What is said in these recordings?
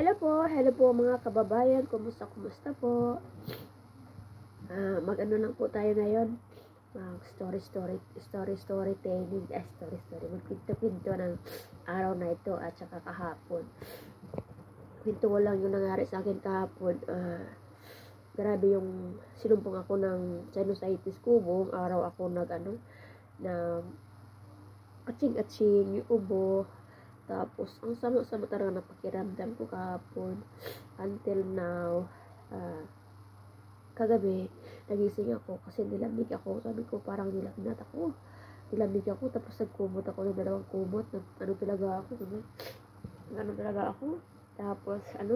Hello po mga kababayan, kumusta po? Mag-ano lang po tayo ngayon, mag storytelling, magkwento-kwento ng araw na ito at saka kahapon. Kwento ko lang yung nangyari sa akin kahapon. Grabe yung sinumpong ako ng sinusitis ko, buong araw ako na atsing-atsing yung ubo. Tapos, ang sama-sama talaga na pakiramdam ko kahapon. Until now, kagabi, nagising ako kasi nilamig ako. Sabi ko, parang nilagnat ako. Nilamig ako, tapos nagkumot ako ng dalawang kumot. Ano talaga ako. Tapos,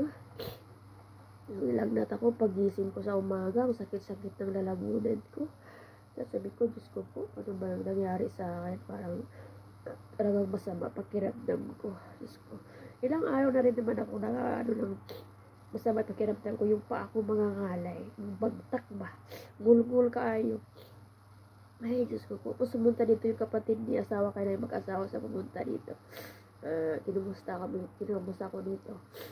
nilagnat ako. Pagising ko sa umaga, ang sakit-sakit ng lalamunan ko. Tapos sabi ko, Diyos ko po, ano ba nangyari sa akin? Parang, talagang masama pakiramdam ko. Diyos ko. Ilang araw na rin naman ako masama pakiramdam ko, yung pa ako mga ngalay. Bagtak ba? Gulgul kaayo. Ay, Diyos ko po. Tapos sumunta dito yung kapatid ni asawa kayo na mag-asawa sa pumunta dito. Kinumusta ko dito.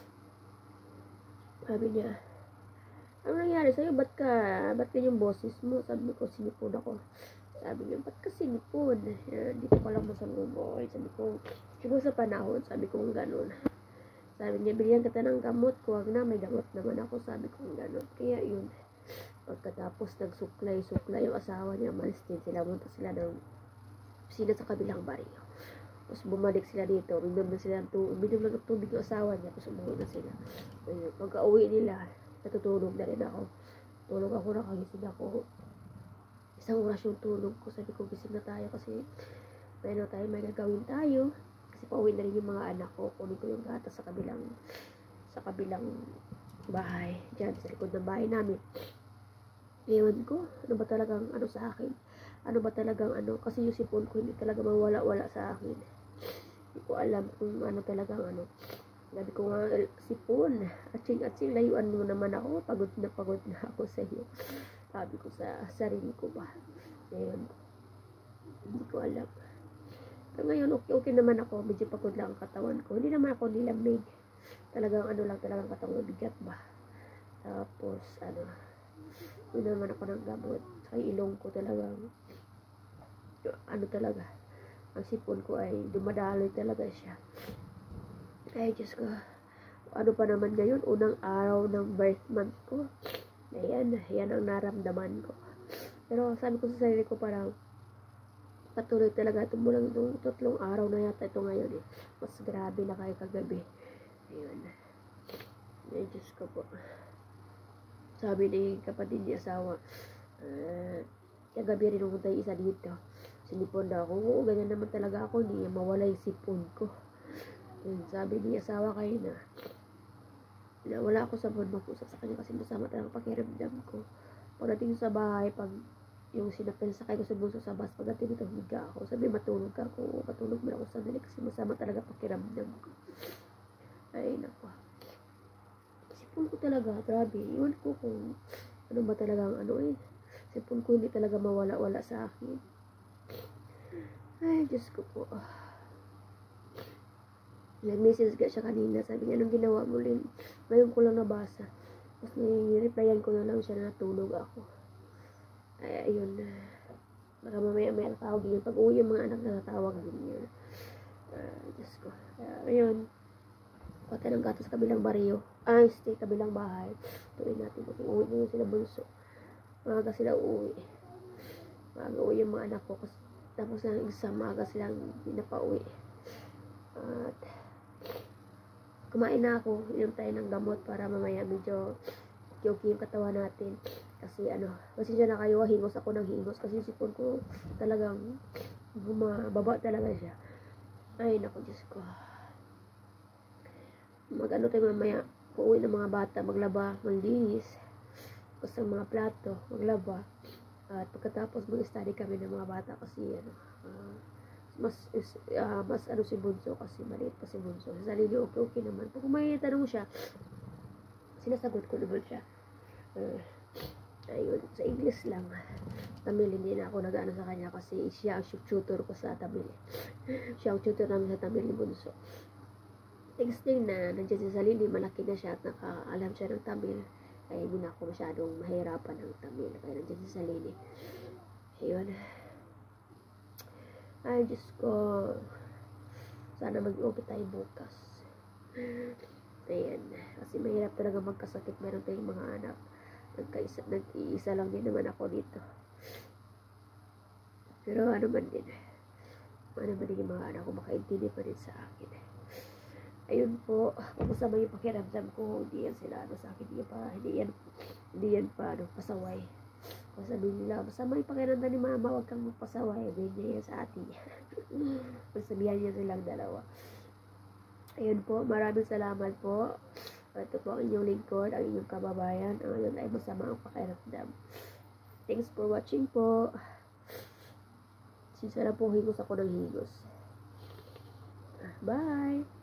Sabi niya, ano nangyari sa'yo? Ba't yung boses mo? Sabi ko, sinipon ako. Sabi niya, ba't ka sinipon? Dito ko lang masaluboy. Sabi ko, siguro sa panahon, sabi ko gano'n. Sabi niya, bigyan kita ng gamot. Kuwag na, may gamot naman ako. Sabi ko gano'n. Kaya yun, pagkatapos nagsuklay yung asawa niya, malis din sila. Munta sila ng sila sa kabilang baryo. Tapos bumalik sila dito. Uminom lang ng tubig yung asawa niya. Tapos umuwi na sila. Ayun, pagka-uwi nila, natutulog na rin ako. Tulog ako, nakagising ako. Isang oras yung tulog ko. Sabi ko, gising na tayo kasi may gagawin tayo. Kasi pauwi na rin yung mga anak ko. Kunin ko yung gatas sa kabilang bahay. Diyan, sa likod ng bahay namin. Ewan ko, ano ba talagang sa akin? Ano ba talagang kasi yung sipon ko hindi talaga mawala-wala sa akin. Hindi ko alam kung talagang Sabi ko nga, sipon, atsing-atsing, layuan mo naman ako. Pagod na ako sa iyo. Sabi ko sa sarili ko ba. Ngayon, hindi ko alam. Pero ngayon, okay naman ako. Medyo pagod lang ang katawan ko. Hindi naman ako nilamig. Talagang talagang katawan bigat ba. Tapos, yun naman ako ng gamot. Sa ilong ko talagang, talaga. Ang sipon ko ay dumadaloy talaga siya. Ay, Diyos ko. Ano pa naman ngayon? Unang araw ng birth month ko. Ayan ang naramdaman ko. Pero sabi ko sa sarili ko, parang patuloy talaga. Ito mo lang itong 3 araw na yata ito ngayon eh. Mas grabe na kayo kagabi. Ayun. Ay, Diyos ko po. Sabi ni kapatid ni asawa, kagabi rin pumunta yung isa dito. Sinipon daw ako. Oo, ganyan naman talaga ako. Hindi mawala yung sipon ko. Sabi ni asawa kayo na wala ako sa buwan mag-usap sa kanya kasi masama talagang pakiramdam ko. Pagdating sa bahay, pag yung sinapensakay ko sa bunso sa bus, pagdating dito, higa ako. Sabi, matulog ako sandali kasi masama talaga pakiramdam ko. Ay, naku. Sipon ko talaga, grabe. Iwan ko kung ano ba talagang sipon ko hindi talaga mawala-wala sa akin. Ay, Diyos ko po. Nag-message ka siya kanina. Sabi niya, anong ginawa mo, Lynn? Ngayon ko lang nabasa. Tapos nai-replyan ko na lang siya na natulog ako. Ay, ayun. Baka mamaya may tawag yun. Pag uwi yung mga anak na natawag din yun. Diyos ko. Ayun. Pati ng gatos kabilang baryo. Kabilang bahay. Tuloy natin. Kasi uwi na yun sila bunso. Maaga sila uuwi. Maaga uwi yung mga anak ko. Tapos ng exam, maaga silang pinapauwi. At kumain na ako, inom tayo ng gamot para mamaya medyo okay yung katawan natin. Kasi pasensya na kayo, hingos ako ng hingos kasi yung sipon ko talagang bumababa talaga siya. Ay, naku, Diyos ko. Tayo mamaya, uuwi ng mga bata, maglaba, maglinis, basta mga plato, maglaba. At pagkatapos mag-study kami ng mga bata kasi mas si Bunso kasi maliit pa si Bunso. Sa sarili okay naman. Pag may tanong siya, sinasagot ko naman siya. Ayun, sa English lang. Tamil, hindi na ako nag-ano sa kanya kasi siya ang tutor ko sa Tamil. Siya ang tutor namin sa Tamil ni Bunso. Next thing na nandiyan si Salini, malaki na siya at nakaalam siya ng Tamil. Kaya hindi na ako masyadong mahirapan ng Tamil. Kaya nandiyan si Salini. Ayun. Ay, Diyos ko. Sana mag-uwi tayo bukas. Ayan. Kasi mahirap talaga magkasakit. Meron tayong mga anak. Nag-iisa lang din naman ako dito. Pero ano man din yung mga anak ko makaintindi pa rin sa akin. Ayun po, kung masama yung pakiramdam ko, hindi yan sila sa akin, hindi yan pa pasaway. Kung sabihin nila, masama yung pakiramdam ni mama, huwag kang magpasaway, ganyan yan sa atin. Magsabihan niya silang dalawa. Ayun po, maraming salamat po. Ito po ang inyong lingkod, ang inyong kababayan. Ang ngayon ay masama ang pakiramdam. Thanks for watching po. Sinsara po higos ako ng higos. Bye!